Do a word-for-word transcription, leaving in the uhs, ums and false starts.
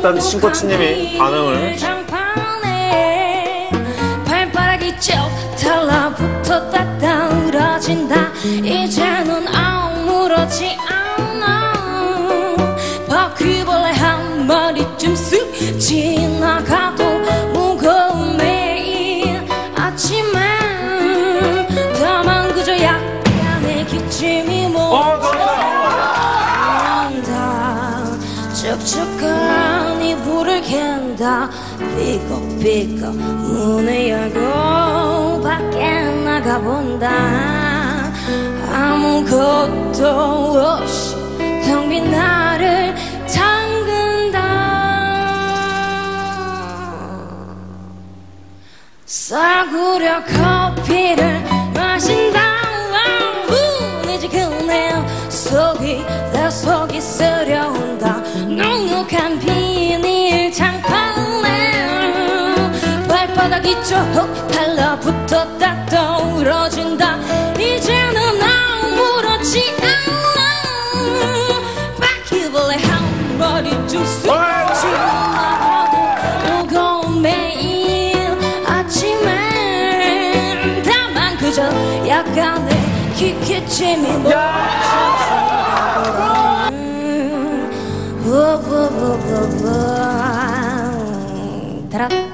일단 신코치님이 반응을. 발바닥이 쭉 달라붙었다 떨어진다. 이제는 아무렇지 않아. 바퀴벌레 한 마리쯤 쓱 지나가도 무거운 매일 아침에 다만 그저 약간의 기침이 멈춘다. 촉촉한 이불을 캔다. 삐걱삐걱 문을 열고 밖에 나가본다. 아무것도 없이 텅 빈 나를 잠근다. 싸구려 커피를 마신다. 내 지금 내 속이 내 속이 쓰려온다. 눅눅한 비닐 창판에 발바닥이 쭉 달라붙었다 떨어진다. 이제는 아무렇지 않아. 바퀴벌레 한 마리쯤 쑥 지나가도 무거운 매일 아침에 다만 그저 약간의 기침이 멈춘 생각으로.